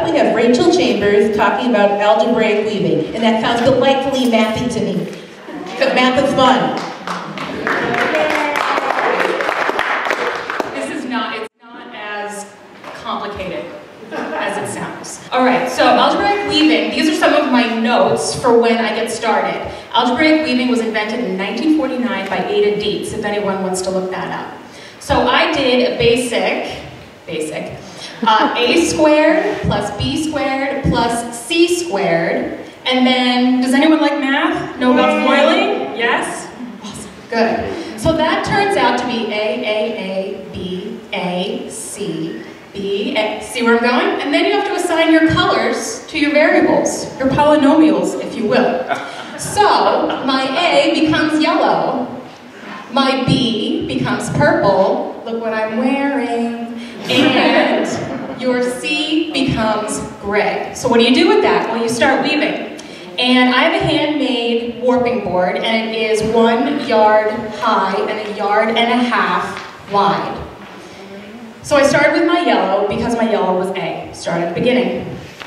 we have Rachel Chambers talking about algebraic weaving, and that sounds delightfully mathy to me, because math is fun. It's not as complicated as it sounds. All right, so algebraic weaving, these are some of my notes for when I get started. Algebraic weaving was invented in 1949 by Ada Dietz, if anyone wants to look that up. So I did a basic, a squared plus b squared plus c squared, and then, does anyone like math? Know about foiling? Yes? Awesome, good. So that turns out to be A, B, A, C, B, A. See where I'm going? And then you have to assign your colors to your variables, your polynomials, if you will. So my A becomes yellow, my B becomes purple, look what I'm wearing, and your C becomes gray. So what do you do with that? Well, you start weaving. And I have a handmade warping board, and it is 1 yard high and 1.5 yards wide. So I started with my yellow because my yellow was A, start at the beginning.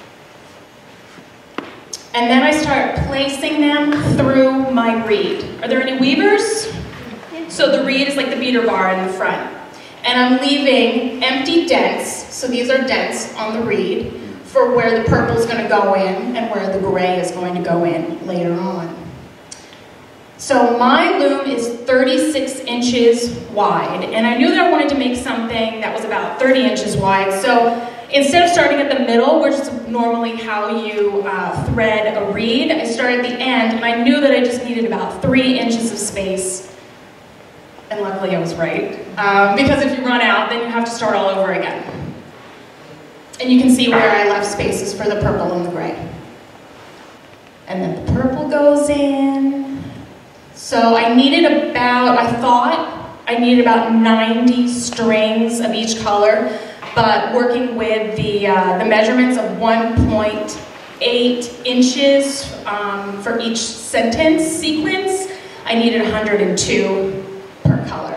And then I start placing them through my reed. Are there any weavers? So the reed is like the beater bar in the front. And I'm leaving empty dents, so these are dents on the reed, for where the purple is going to go in and where the gray is going to go in later on. So my loom is 36 inches wide, and I knew that I wanted to make something that was about 30 inches wide, so instead of starting at the middle, which is normally how you thread a reed, I started at the end, and I knew that I just needed about 3 inches of space. And luckily I was right, because if you run out, then you have to start all over again. And you can see where I left spaces for the purple and the gray. And then the purple goes in. So I thought I needed about 90 strings of each color, but working with the measurements of 1.8 inches for each sentence sequence, I needed 102 per color.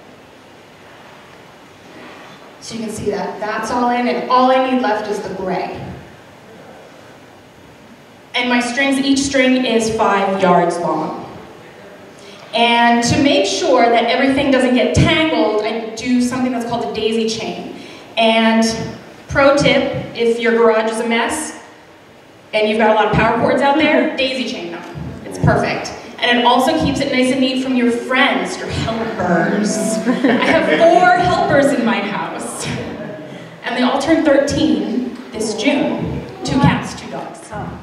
So you can see that that's all in, and all I need left is the gray. And my strings, each string is 5 yards long. And to make sure that everything doesn't get tangled, I do something that's called a daisy chain. And pro tip, if your garage is a mess and you've got a lot of power cords out there, daisy chain them. It's perfect. And it also keeps it nice and neat from your friends, your helpers. I have 4 helpers in my house. And they all turn 13 this June. 2 cats, 2 dogs.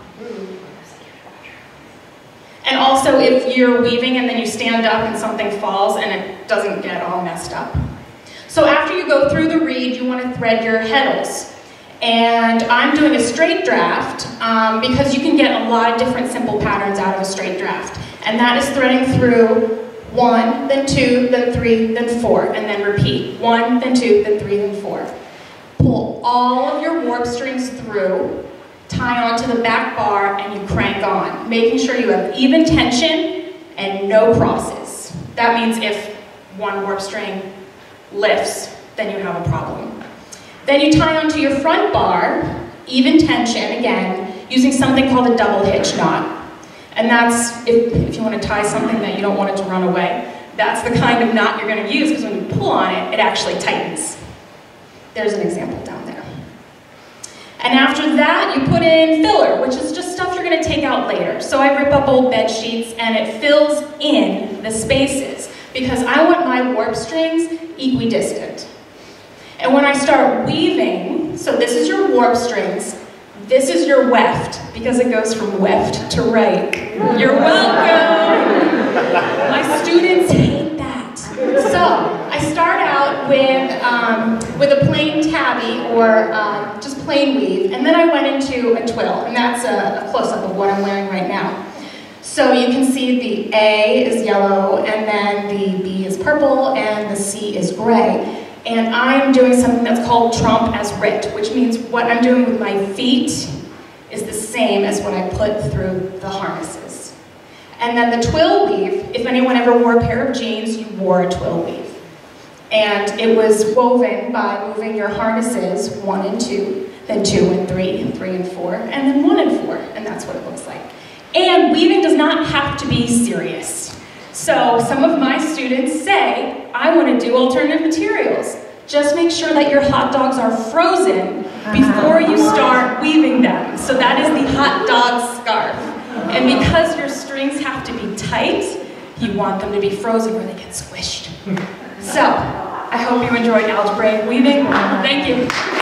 And also if you're weaving and then you stand up and something falls and it doesn't get all messed up. So after you go through the reed, you want to thread your heddles. And I'm doing a straight draft because you can get a lot of different simple patterns out of a straight draft. And that is threading through 1, then 2, then 3, then 4, and then repeat. 1, then 2, then 3, then 4. Pull all of your warp strings through, tie onto the back bar, and you crank on, making sure you have even tension and no crosses. That means if one warp string lifts, then you have a problem. Then you tie onto your front bar, even tension, again, using something called a double hitch knot. And that's, if you want to tie something that you don't want it to run away, that's the kind of knot you're going to use, because when you pull on it, it actually tightens. There's an example down there. And after that, you put in filler, which is just stuff you're going to take out later. So I rip up old bed sheets, and it fills in the spaces, because I want my warp strings equidistant. And when I start weaving, so this is your warp strings, this is your weft, because it goes from weft to right. You're welcome! My students hate that. So, I start out with a plain tabby, or just plain weave, and then I went into a twill, and that's a close-up of what I'm wearing right now. So you can see the A is yellow, and then the B is purple, and the C is gray. And I'm doing something that's called trompe as rit, which means what I'm doing with my feet is the same as what I put through the harnesses. And then the twill weave, if anyone ever wore a pair of jeans, you wore a twill weave. And it was woven by moving your harnesses 1 and 2, then 2 and 3, 3 and 4, and then 1 and 4, and that's what it looks like. And weaving does not have to be serious. So some of my students say, I want to do alternative materials. Just make sure that your hot dogs are frozen before you start weaving them. So that is the hot dog scarf. And because your strings have to be tight, you want them to be frozen or they get squished. So, I hope you enjoyed algebraic weaving. Thank you.